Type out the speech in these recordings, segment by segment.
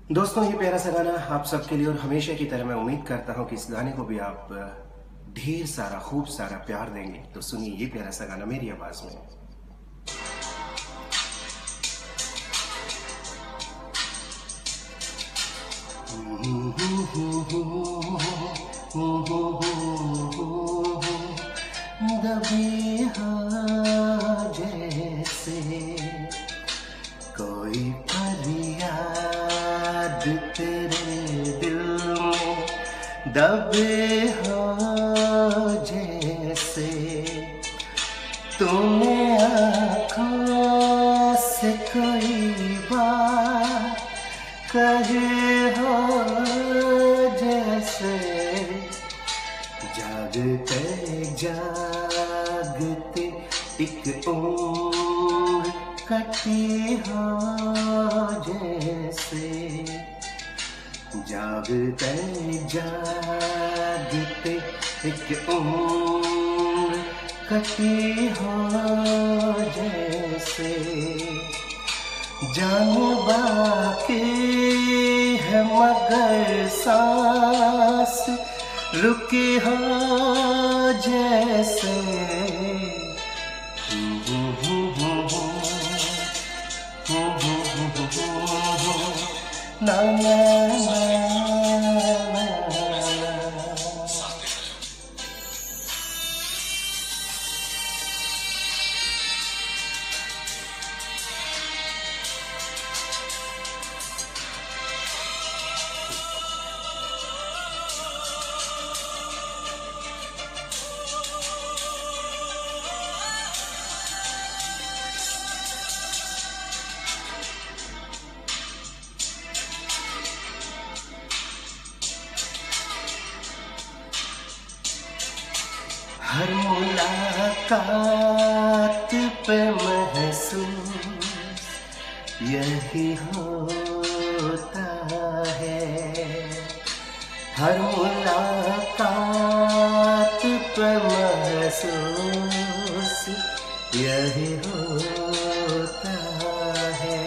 दोस्तों, ये प्यारा सा गाना आप सबके लिए, और हमेशा की तरह मैं उम्मीद करता हूँ कि इस गाने को भी आप ढेर सारा खूब सारा प्यार देंगे। तो सुनिए ये प्यारा सा गाना मेरी आवाज में। दबी हाँ जैसे कोई फरियाद तेरे दिल में दबे हो जैसे तूने आँखों से कोई बात कहे हो जैसे जागते जागते एक उम्र कटी हो जैसे जागते जागते एक उम्र कटी हो जैसे जान बाकी है मगर सांस रुकी हो जैसे ना ना हर मुलाकात पे महसूस यही होता है। हर मुलाकात पे महसूस यही होता है।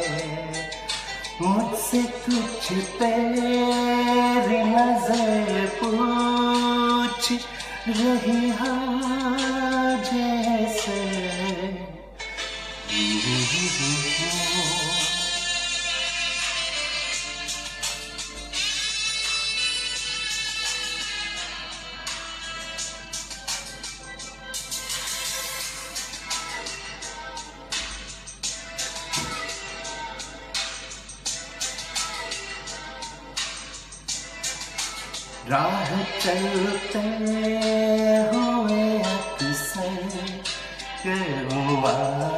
मुझसे कुछ तेरी नजर पूछ रही हाँ जैसे राह चलते हुए अक्सर हुआ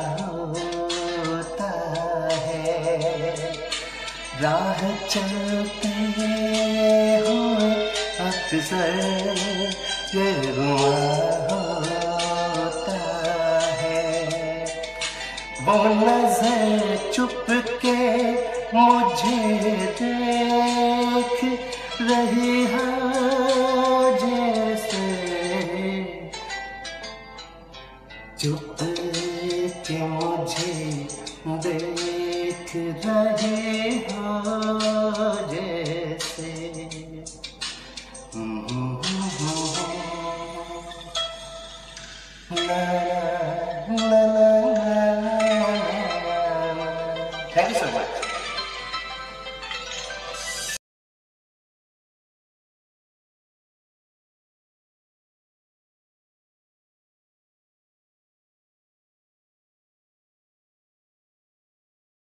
होता है। राह चलते हुए अक्सर हुआ होता है। वो नजर चुप के मुझे देख रही